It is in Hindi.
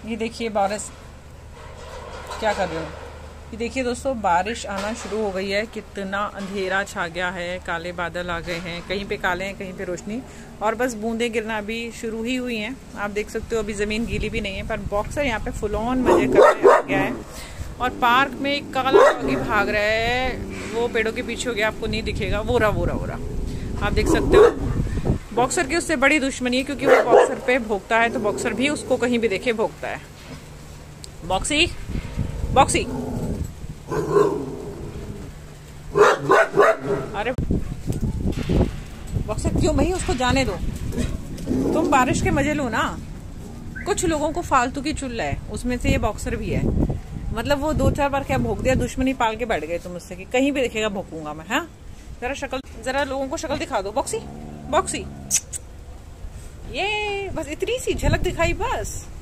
ये देखिए बारिश क्या कर रहे हो। ये देखिए दोस्तों बारिश आना शुरू हो गई है। कितना अंधेरा छा गया है, काले बादल आ गए हैं, कहीं पे काले हैं कहीं पे रोशनी, और बस बूंदें गिरना अभी शुरू ही हुई हैं। आप देख सकते हो अभी ज़मीन गीली भी नहीं है, पर बॉक्सर यहाँ पे फुल ऑन मजे कर गया है। और पार्क में एक काला डॉगी भाग रहा है, वो पेड़ों के पीछे हो गया, आपको नहीं दिखेगा। वो रहा आप देख सकते हो। बॉक्सर की उससे बड़ी दुश्मनी है, क्योंकि वो बॉक्सर पे भोंकता है तो बॉक्सर भी उसको कहीं भी देखे भोंकता है। बॉक्सी बॉक्सी, अरे बॉक्सर क्यों भाई, उसको जाने दो। तुम बारिश के मजे लो ना। कुछ लोगों को फालतू की चुल है, उसमें से ये बॉक्सर भी है। मतलब वो 2-4 बार क्या भोंक दिया, दुश्मनी पाल के बैठ गए तुम मुझसे कि कहीं भी दिखेगा भोंकूंगा मैं। हाँ जरा लोगों को शक्ल दिखा दो। बॉक्सी बॉक्सी, ये बस इतनी सी झलक दिखाई बस।